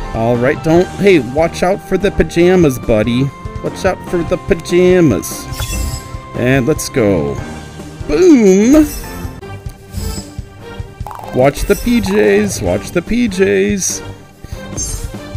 Alright, hey, watch out for the pajamas, buddy. Watch out for the pajamas. And let's go. Boom! Watch the PJs, watch the PJs.